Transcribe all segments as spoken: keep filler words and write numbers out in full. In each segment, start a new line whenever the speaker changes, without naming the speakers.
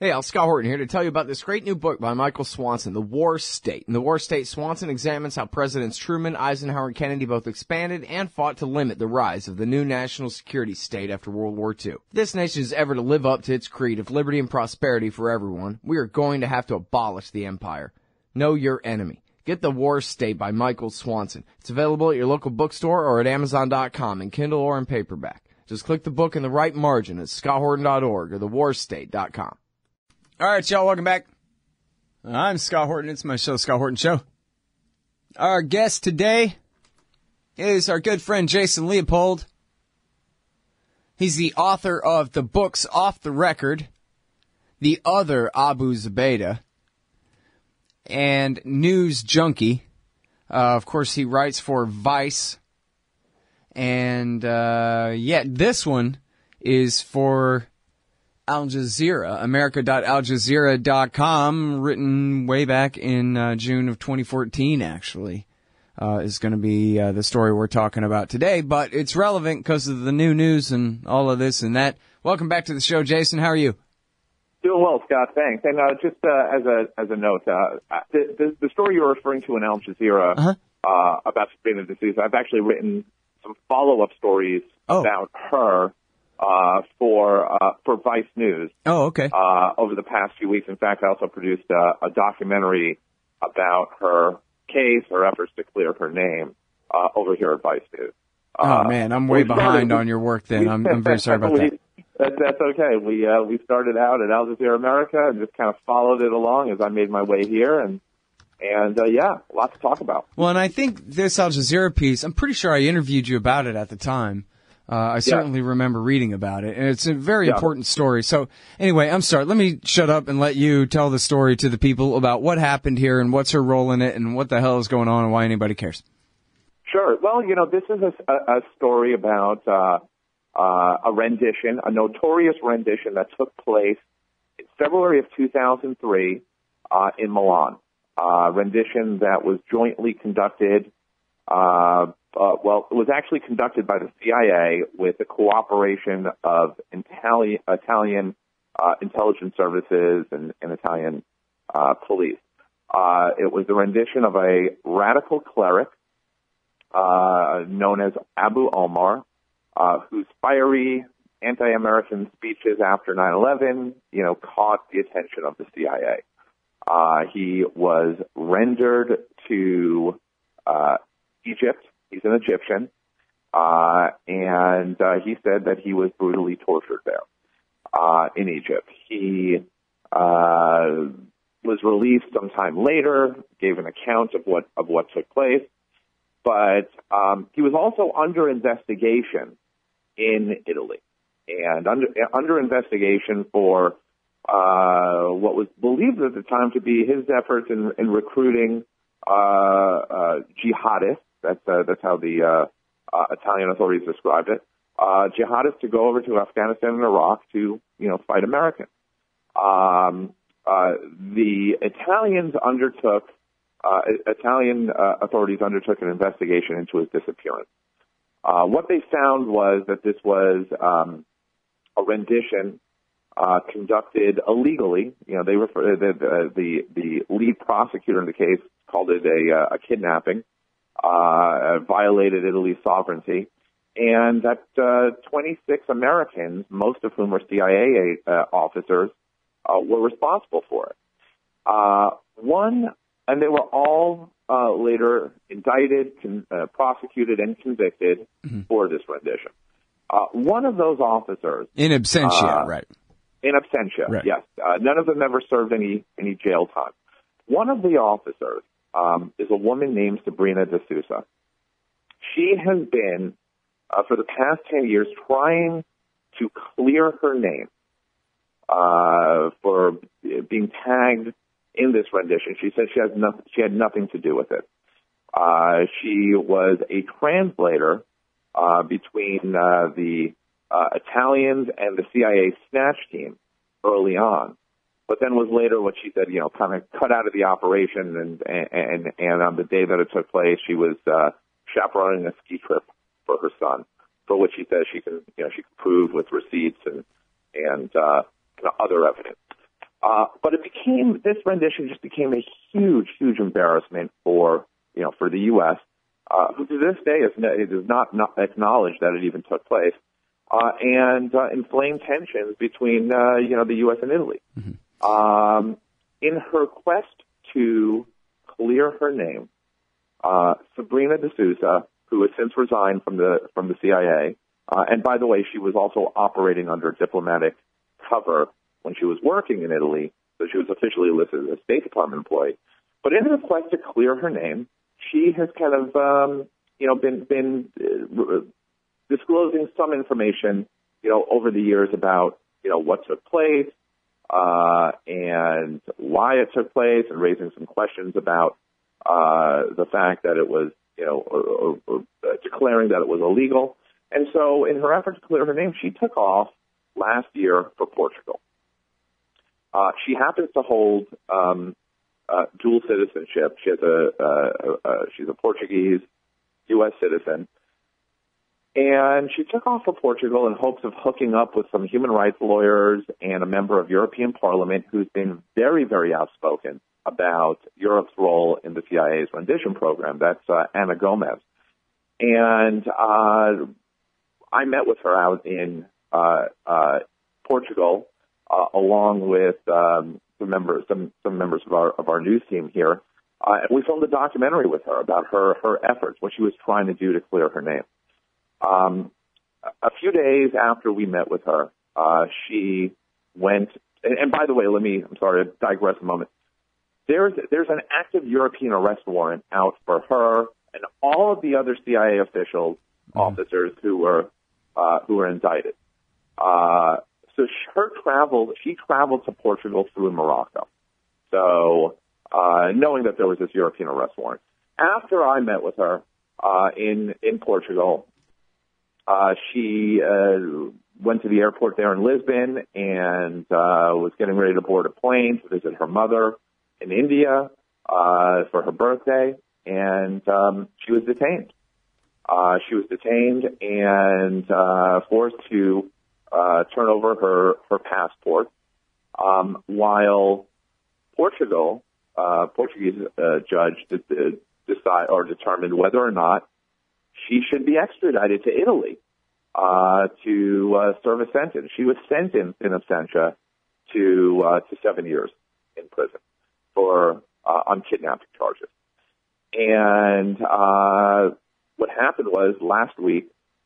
Hey, Al, Scott Horton here to tell you about this great new book by Michael Swanson, The War State. In The War State, Swanson examines how Presidents Truman, Eisenhower, and Kennedy both expanded and fought to limit the rise of the new national security state after World War Two. If this nation is ever to live up to its creed of liberty and prosperity for everyone, we are going to have to abolish the empire. Know your enemy. Get The War State by Michael Swanson. It's available at your local bookstore or at amazon dot com in Kindle or in paperback. Just click the book in the right margin at scott horton dot org or the war state dot com.
All right, y'all, welcome back. I'm Scott Horton. It's my show, Scott Horton Show. Our guest today is our good friend Jason Leopold. He's the author of the books Off the Record, The Other Abu Zubaydah, and News Junkie. Uh, of course, he writes for Vice. And, uh, yeah, this one is for Al Jazeera, america dot al jazeera dot com, written way back in uh, June of twenty fourteen, actually, uh, is going to be uh, the story we're talking about today. But it's relevant because of the new news and all of this and that. Welcome back to the show, Jason. How are you?
Doing well, Scott. Thanks. And uh, just uh, as a as a note, uh, the, the, the story you're referring to in Al Jazeera uh-huh. uh, about Sabrina De Sousa, I've actually written some follow-up stories oh. about her. Uh, for uh, for Vice News.
Oh, okay.
Uh, over the past few weeks, in fact, I also produced uh, a documentary about her case, her efforts to clear her name uh, over here at Vice News. Uh,
oh man, I'm way behind
started,
on your work. Then I'm, I'm very sorry about
we,
that.
That's, that's okay. We uh, we started out at Al Jazeera America and just kind of followed it along as I made my way here, and and uh, yeah, lots to talk about.
Well, and I think this Al Jazeera piece, I'm pretty sure I interviewed you about it at the time. Uh, I certainly yeah. remember reading about it, and it's a very yeah. important story. So anyway, I'm sorry. Let me shut up and let you tell the story to the people about what happened here and what's her role in it and what the hell is going on and why anybody cares.
Sure. Well, you know, this is a, a story about uh, uh, a rendition, a notorious rendition that took place in February of two thousand three uh, in Milan. A rendition that was jointly conducted uh Uh, well, it was actually conducted by the C I A with the cooperation of Italian, Italian uh, intelligence services and, and Italian uh, police. Uh, it was the rendition of a radical cleric uh, known as Abu Omar, uh, whose fiery anti-American speeches after nine eleven, you know, caught the attention of the C I A. Uh, he was rendered to uh, Egypt. He's an Egyptian, uh, and uh, he said that he was brutally tortured there uh, in Egypt. He uh, was released sometime later, gave an account of what of what took place, but um, he was also under investigation in Italy, and under under investigation for uh, what was believed at the time to be his efforts in, in recruiting uh, uh, jihadists. That's uh, that's how the uh, uh, Italian authorities described it. Uh, jihadists to go over to Afghanistan and Iraq to, you know, fight Americans. Um, uh, the Italians undertook, uh, Italian uh, authorities undertook an investigation into his disappearance. Uh, what they found was that this was um, a rendition uh, conducted illegally. You know, they refer the the the lead prosecutor in the case called it a, a kidnapping. Uh, violated Italy's sovereignty, and that uh, twenty-six Americans, most of whom were C I A uh, officers, uh, were responsible for it. Uh, one, and they were all uh, later indicted, con- uh, prosecuted, and convicted mm-hmm. for this rendition. Uh, one of those officers,
in absentia,
uh,
right?
In absentia,
right.
yes. Uh, none of them ever served any any jail time. One of the officers. Um, is a woman named Sabrina De Sousa. She has been, uh, for the past ten years, trying to clear her name uh, for being tagged in this rendition. She said she has no, she had nothing to do with it. Uh, she was a translator uh, between uh, the uh, Italians and the C I A snatch team early on. But then was later what she said, you know, kind of cut out of the operation, and and and on the day that it took place, she was uh, chaperoning a ski trip for her son, for which she says she can, you know, she can prove with receipts and and uh, kind of other evidence. Uh, but it became, this rendition just became a huge, huge embarrassment for, you know, for the U S, uh, who to this day is, it does not, not acknowledge that it even took place, uh, and uh, inflamed tensions between, uh, you know, the U S and Italy. Mm-hmm. Um, in her quest to clear her name, uh, Sabrina De Sousa, who has since resigned from the from the C I A, uh, and by the way, she was also operating under diplomatic cover when she was working in Italy, so she was officially listed as a State Department employee. But in her quest to clear her name, she has kind of, um, you know, been been uh, disclosing some information, you know, over the years about, you know, what took place uh, and why it took place, and raising some questions about uh, the fact that it was, you know, or, or, or uh, declaring that it was illegal. And so, in her effort to clear her name, she took off last year for Portugal. Uh, she happens to hold um, uh, dual citizenship. She has a, uh, uh, she's a Portuguese U S citizen, and she took off for Portugal in hopes of hooking up with some human rights lawyers and a member of European Parliament who's been very, very outspoken about Europe's role in the C I A's rendition program. That's uh, Ana Gomez, and uh, I met with her out in uh, uh, Portugal. Uh, along with um, some members, some, some members of our of our news team here, uh, and we filmed a documentary with her about her her efforts, what she was trying to do to clear her name. Um, a few days after we met with her, uh, she went. And, and by the way, let me. I'm sorry to digress a moment. There's there's an active European arrest warrant out for her and all of the other C I A officials, mm-hmm. officers who were uh, who were indicted. Uh, So her travel, she traveled to Portugal through Morocco. So, uh, knowing that there was this European arrest warrant. After I met with her, uh, in, in Portugal, uh, she, uh, went to the airport there in Lisbon and, uh, was getting ready to board a plane to visit her mother in India, uh, for her birthday. And, um, she was detained. Uh, she was detained and, uh, forced to, Uh, turn over her, her passport, um, while Portugal, uh, Portuguese uh, judge did, did decide or determined whether or not she should be extradited to Italy uh, to uh, serve a sentence. She was sentenced in absentia to uh, to seven years in prison for uh, on kidnapping charges. And uh, what happened was last week,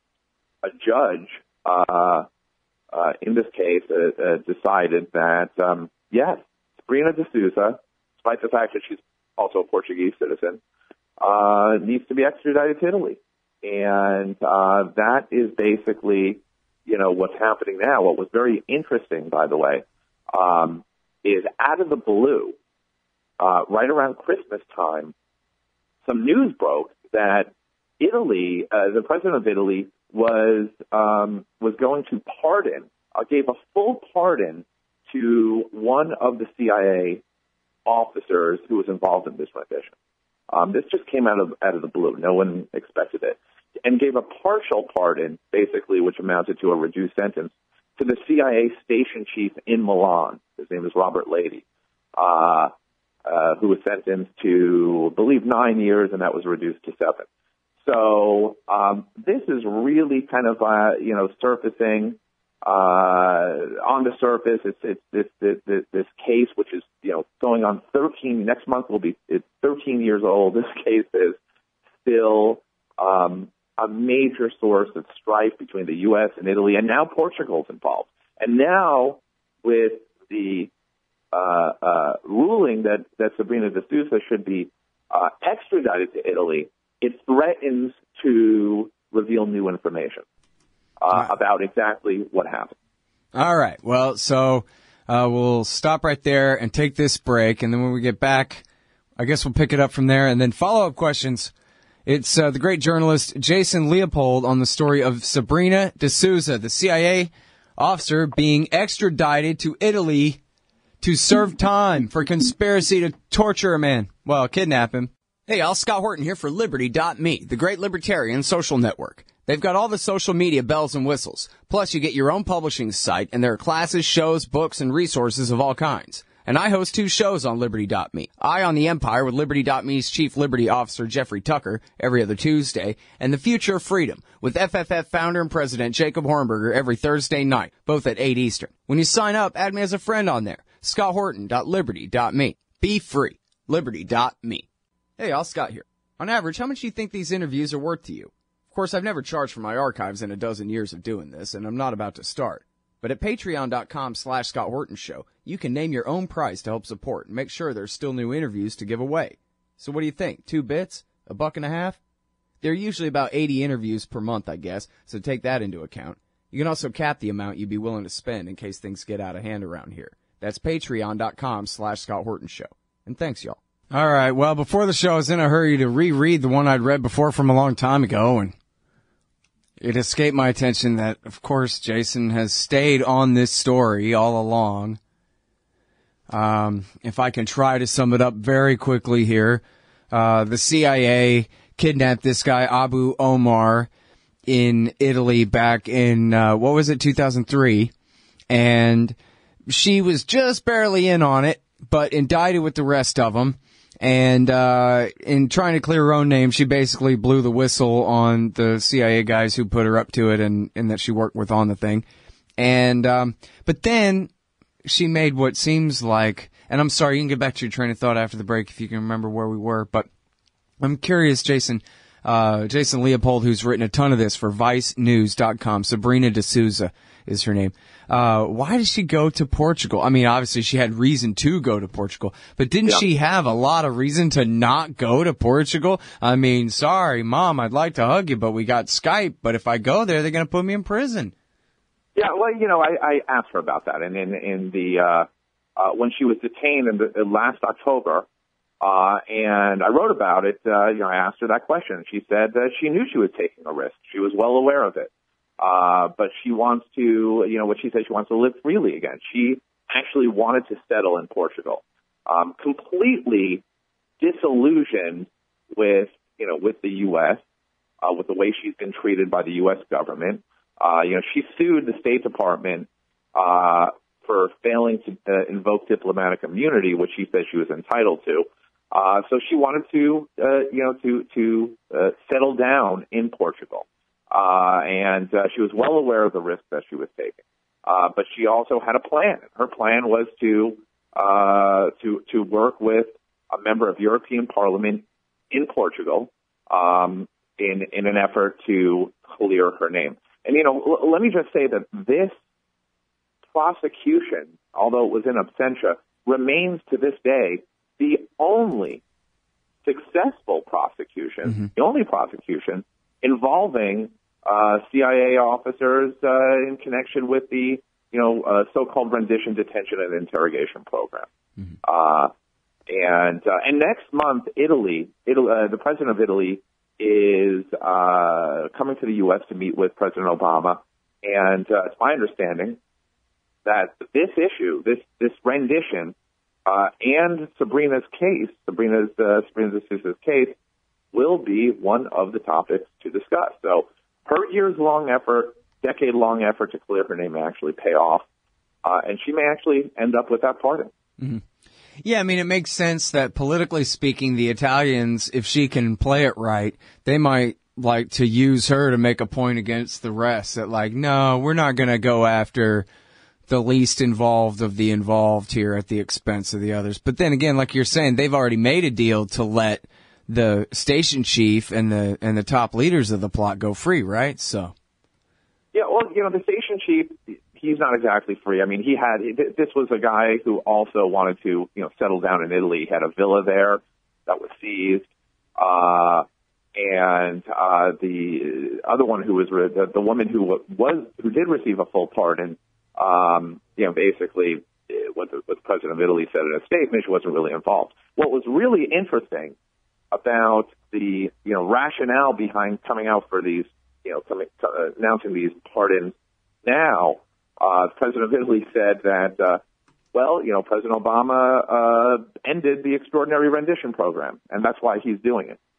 a judge. Uh, Uh, in this case, uh, uh, decided that, um, yes, Sabrina De Sousa, despite the fact that she's also a Portuguese citizen, uh, needs to be extradited to Italy. And uh, that is basically, you know, what's happening now. What was very interesting, by the way, um, is out of the blue, uh, right around Christmas time, some news broke that Italy, uh, the president of Italy, was um, was going to pardon, uh, gave a full pardon to one of the C I A officers who was involved in this rendition. Um, this just came out of out of the blue. No one expected it, and gave a partial pardon, basically, which amounted to a reduced sentence, to the C I A station chief in Milan. His name is Robert Lady, uh, uh, who was sentenced to, I believe, nine years, and that was reduced to seven. So um, this is really kind of, uh, you know, surfacing uh, on the surface. It's, it's this, this, this, this case, which is, you know, going on thirteen, next month will be it's thirteen years old. This case is still um, a major source of strife between the U S and Italy, and now Portugal's involved. And now with the uh, uh, ruling that, that Sabrina De Sousa should be uh, extradited to Italy, it threatens to reveal new information uh, right. about exactly what happened.
All right. Well, so uh, we'll stop right there and take this break. And then when we get back, I guess we'll pick it up from there. And then follow-up questions. It's uh, the great journalist Jason Leopold on the story of Sabrina De Sousa, the C I A officer being extradited to Italy to serve time for conspiracy to torture a man. Well, kidnap him.
Hey, y'all, Scott Horton here for Liberty dot me, the great libertarian social network. They've got all the social media bells and whistles. Plus, you get your own publishing site, and there are classes, shows, books, and resources of all kinds. And I host two shows on Liberty dot me. I on the Empire with Liberty dot me's Chief Liberty Officer Jeffrey Tucker every other Tuesday, and The Future of Freedom with F F F founder and president Jacob Hornberger every Thursday night, both at eight Eastern. When you sign up, add me as a friend on there. Scott Horton dot Liberty dot me. Be free. Liberty dot me. Hey, all Scott here. On average, how much do you think these interviews are worth to you? Of course, I've never charged for my archives in a dozen years of doing this, and I'm not about to start. But at patreon dot com slash Scott Horton Show, you can name your own price to help support and make sure there's still new interviews to give away. So what do you think? Two bits? A buck and a half? There are usually about eighty interviews per month, I guess, so take that into account. You can also cap the amount you'd be willing to spend in case things get out of hand around here. That's patreon dot com slash Scott Horton Show. And thanks, y'all.
All right. Well, before the show, I was in a hurry to reread the one I'd read before from a long time ago, and it escaped my attention that, of course, Jason has stayed on this story all along. Um, if I can try to sum it up very quickly here, uh, the C I A kidnapped this guy, Abu Omar, in Italy back in, uh, what was it, two thousand three, and she was just barely in on it, but indicted with the rest of them. And uh in trying to clear her own name, she basically blew the whistle on the C I A guys who put her up to it and, and that she worked with on the thing. And um but then she made what seems like, and I'm sorry, you can get back to your train of thought after the break if you can remember where we were, but I'm curious, Jason, uh Jason Leopold, who's written a ton of this for vice news dot com, Sabrina De Sousa is her name. Uh, why did she go to Portugal? I mean, obviously she had reason to go to Portugal, but didn't yeah. she have a lot of reason to not go to Portugal? I mean, sorry, Mom, I'd like to hug you, but we got Skype, but if I go there, they're going to put me in prison.
Yeah, well, you know, I, I asked her about that, and in, in the, uh, uh, when she was detained in the, in last October, uh, and I wrote about it, uh, you know, I asked her that question. She said that she knew she was taking a risk. She was well aware of it. Uh, but she wants to, you know, what she said, she wants to live freely again. She actually wanted to settle in Portugal, um, completely disillusioned with, you know, with the U S, uh, with the way she's been treated by the U S government. Uh, you know, she sued the State Department, uh, for failing to uh, invoke diplomatic immunity, which she said she was entitled to. Uh, so she wanted to, uh, you know, to, to, uh, settle down in Portugal. Uh, and, uh, she was well aware of the risk that she was taking. Uh, but she also had a plan. Her plan was to, uh, to, to work with a member of European Parliament in Portugal, um, in, in an effort to clear her name. And, you know, l- let me just say that this prosecution, although it was in absentia, remains to this day the only successful prosecution, mm-hmm. the only prosecution involving uh, C I A officers uh, in connection with the, you know, uh, so-called rendition, detention, and interrogation program. Mm-hmm. Uh, and uh, and next month, Italy, Italy uh, the president of Italy is uh, coming to the U S to meet with President Obama. And uh, it's my understanding that this issue, this this rendition, uh, and Sabrina's case, Sabrina's uh, Sabrina De Sousa's case, will be one of the topics to discuss. So her years-long effort, decade-long effort to clear her name may actually pay off, uh, and she may actually end up with that pardon.
Mm-hmm. Yeah, I mean, it makes sense that politically speaking, the Italians, if she can play it right, they might like to use her to make a point against the rest that, like, no, we're not going to go after the least involved of the involved here at the expense of the others. But then again, like you're saying, they've already made a deal to let the station chief and the and the top leaders of the plot go free, right? So,
yeah, well, you know, the station chief, he's not exactly free. I mean, he had this was a guy who also wanted to, you know, settle down in Italy. He had a villa there that was seized, uh, and uh, the other one who was the, the woman who was who did receive a full pardon. Um, you know, basically, what the, what the president of Italy said in a statement, she wasn't really involved. What was really interesting about the, you know, rationale behind coming out for these, you know, coming, uh, announcing these pardons now, uh, the president of Italy said that, uh, well, you know, President Obama uh, ended the extraordinary rendition program, and that's why he's doing it.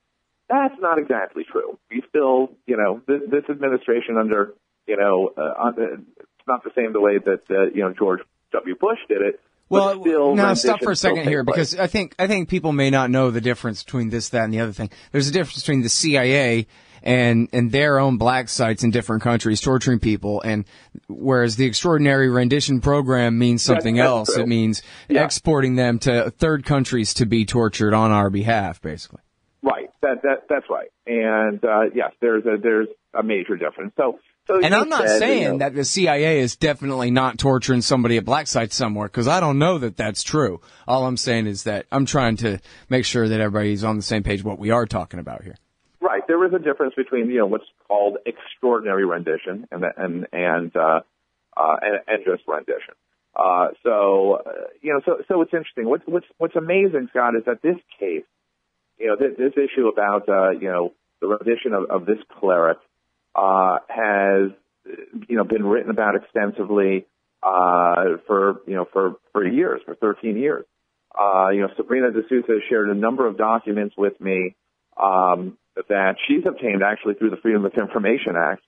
That's not exactly true. We still, you know, this, this administration under, you know, uh, it's not the same the way that, uh, you know, George W. Bush did it.
Well,
still
now stop for a second here,
place.
because I think I think people may not know the difference between this, that, and the other thing. There's a difference between the C I A and and their own black sites in different countries torturing people, and whereas the extraordinary rendition program means something
that's, that's
else.
true.
It means
yeah.
exporting them to third countries to be tortured on our behalf, basically.
Right. That that that's right. And uh, yes, there's a there's a major difference. So. So
and I'm not
said,
saying
you know,
that the C I A is definitely not torturing somebody at black sites somewhere, because I don't know that that's true. All I'm saying is that I'm trying to make sure that everybody's on the same page what we are talking about here.
Right. There is a difference between, you know, what's called extraordinary rendition and and and uh, uh, and, and just rendition. Uh, so uh, you know, so so it's interesting. What's what's what's amazing, Scott, is that this case, you know, this, this issue about uh, you know the rendition of, of this cleric. Uh, has, you know, been written about extensively, uh, for, you know, for, for years, for thirteen years. Uh, you know, Sabrina De Sousa has shared a number of documents with me, um, that she's obtained actually through the Freedom of Information Act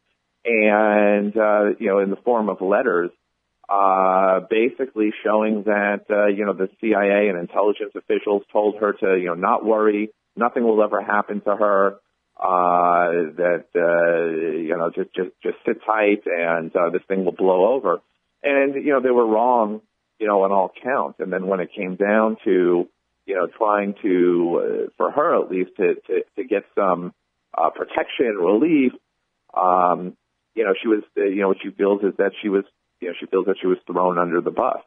and, uh, you know, in the form of letters, uh, basically showing that, uh, you know, the C I A and intelligence officials told her to, you know, not worry, nothing will ever happen to her. Uh, that, uh, you know, just, just, just sit tight and, uh, this thing will blow over. And, you know, they were wrong, you know, on all counts. And then when it came down to, you know, trying to, uh, for her at least to, to, to get some, uh, protection, relief, um, you know, she was, uh, you know, what she feels is that she was, you know, she feels that she was thrown under the bus.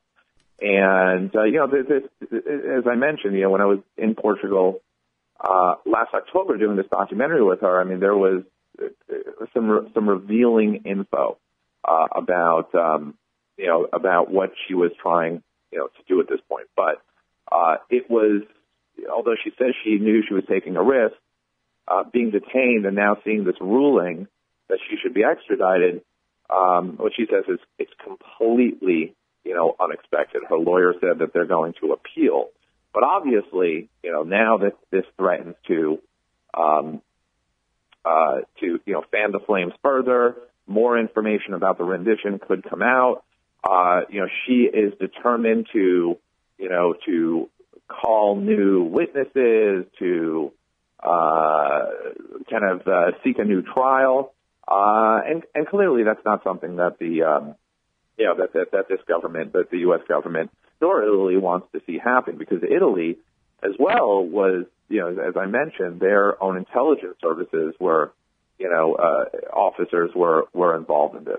And, uh, you know, this, this, as I mentioned, you know, when I was in Portugal, Uh, last October doing this documentary with her, I mean, there was uh, some re- some revealing info uh, about um, you know about what she was trying you know to do at this point. But uh, it was, although she says she knew she was taking a risk, uh, being detained and now seeing this ruling that she should be extradited. Um, what she says is it's completely you know unexpected. Her lawyer said that they're going to appeal. But obviously, you know, now that this threatens to, um, uh, to, you know, fan the flames further, more information about the rendition could come out. Uh, you know, she is determined to, you know, to call new witnesses, to, uh, kind of, uh, seek a new trial. Uh, and, and clearly that's not something that the, um, you know, that, that, that this government, that the U S government, nor Italy wants to see happen, because Italy as well was, you know, as I mentioned, their own intelligence services were, you know, uh, officers were, were involved in this.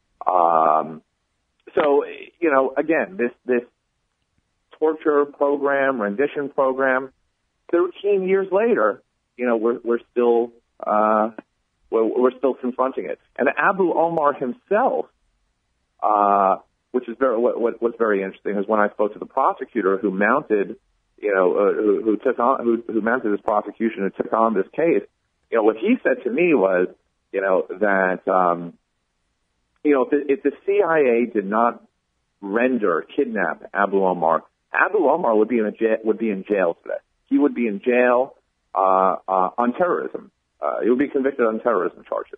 Um, so, you know, again, this, this torture program, rendition program, thirteen years later, you know, we're, we're still, uh, we're, we're still confronting it. And Abu Omar himself, uh, which is very, what, what, what's very interesting is when I spoke to the prosecutor who mounted, you know, uh, who, who took on, who, who mounted this prosecution and took on this case, you know, what he said to me was, you know, that, um, you know, if the, if the C I A did not render, kidnap Abu Omar, Abu Omar would be in a jail, would be in jail today. He would be in jail, uh, uh, on terrorism. Uh, he would be convicted on terrorism charges.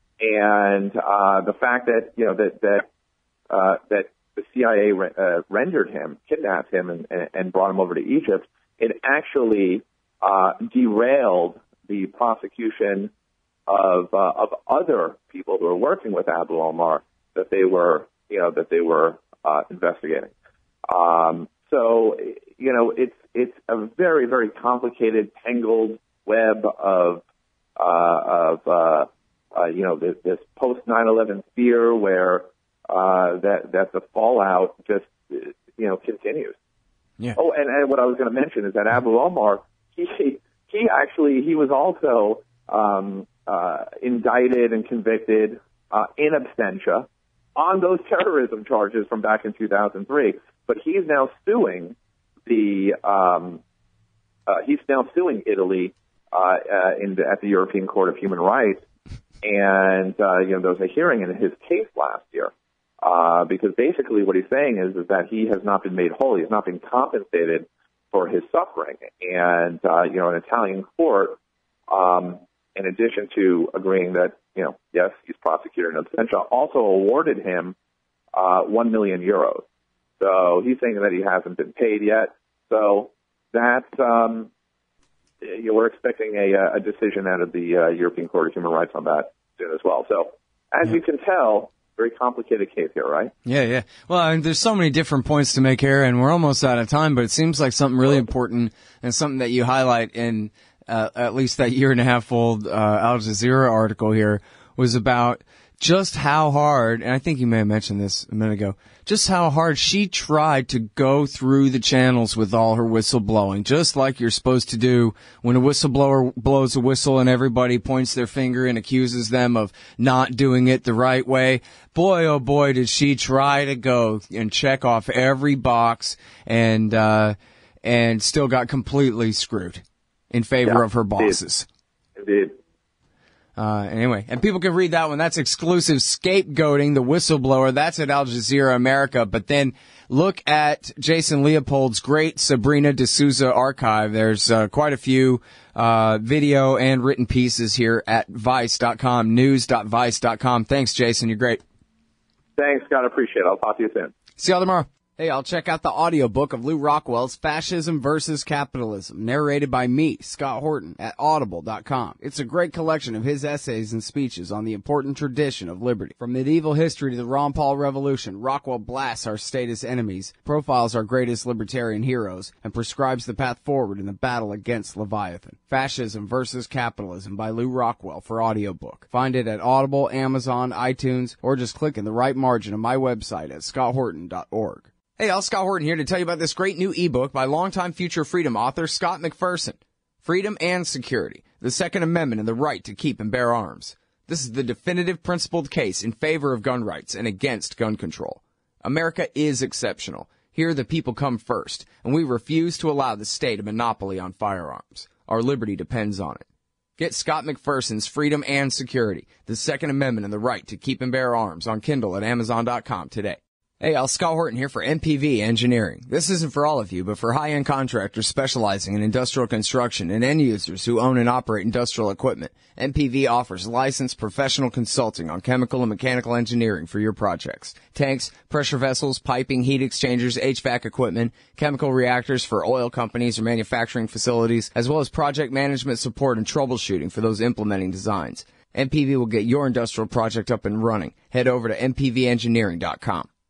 And, uh, the fact that, you know, that, that, Uh, that the C I A re- uh, rendered him, kidnapped him, and, and brought him over to Egypt, it actually uh, derailed the prosecution of uh, of other people who were working with Abu Omar that they were, you know, that they were uh, investigating. Um, so, you know, it's it's a very very complicated, tangled web of uh, of uh, uh, you know this, this post nine eleven fear where Uh, that, that the fallout just, you know, continues.
Yeah.
Oh, and, and what I was going to mention is that Abu Omar, he, he actually, he was also, um, uh, indicted and convicted, uh, in absentia on those terrorism charges from back in two thousand three. But he's now suing the, um, uh, he's now suing Italy, uh, uh, in the, at the European Court of Human Rights. And, uh, you know, there was a hearing in his case last year. Uh, because basically what he's saying is, is that he has not been made whole. He has not been compensated for his suffering. And, uh, you know, an Italian court, um, in addition to agreeing that, you know, yes, he's prosecuted in absentia, also awarded him uh, one million euros. So he's saying that he hasn't been paid yet. So that um, you know, we're expecting a, a decision out of the uh, European Court of Human Rights on that soon as well. So as yeah. you can tell, very complicated case here, right?
Yeah, yeah. Well, I mean, there's so many different points to make here, and we're almost out of time, but it seems like something really important and something that you highlight in uh, at least that year and a half old uh, Al Jazeera article here was about just how hard, and I think you may have mentioned this a minute ago, just how hard she tried to go through the channels with all her whistleblowing, just like you're supposed to do when a whistleblower blows a whistle and everybody points their finger and accuses them of not doing it the right way. Boy, oh boy, did she try to go and check off every box and, uh, and still got completely screwed in favor yeah, of her bosses.
Indeed. Indeed.
Uh, anyway, and people can read that one. That's exclusive scapegoating, the whistleblower. That's at Al Jazeera America. But then look at Jason Leopold's great Sabrina De Sousa archive. There's uh, quite a few uh, video and written pieces here at vice dot com, news dot vice dot com. Thanks, Jason. You're great.
Thanks, Scott. I appreciate it. I'll talk to you soon.
See y'all tomorrow.
Hey, I'll check out the audiobook of Lou Rockwell's Fascism versus Capitalism, narrated by me, Scott Horton, at audible dot com. It's a great collection of his essays and speeches on the important tradition of liberty. From medieval history to the Ron Paul Revolution, Rockwell blasts our statist enemies, profiles our greatest libertarian heroes, and prescribes the path forward in the battle against Leviathan. Fascism versus Capitalism by Lou Rockwell for audiobook. Find it at Audible, Amazon, iTunes, or just click in the right margin of my website at scott horton dot org. Hey, Al Scott Horton here to tell you about this great new ebook by longtime Future Freedom author Scott McPherson. Freedom and Security, the Second Amendment and the Right to Keep and Bear Arms. This is the definitive principled case in favor of gun rights and against gun control. America is exceptional. Here the people come first, and we refuse to allow the state a monopoly on firearms. Our liberty depends on it. Get Scott McPherson's Freedom and Security, the Second Amendment and the Right to Keep and Bear Arms on Kindle at amazon dot com today. Hey, Al Scott Horton here for M P V Engineering. This isn't for all of you, but for high-end contractors specializing in industrial construction and end users who own and operate industrial equipment. M P V offers licensed professional consulting on chemical and mechanical engineering for your projects. Tanks, pressure vessels, piping, heat exchangers, H V A C equipment, chemical reactors for oil companies or manufacturing facilities, as well as project management support and troubleshooting for those implementing designs. M P V will get your industrial project up and running. Head over to m p v engineering dot com.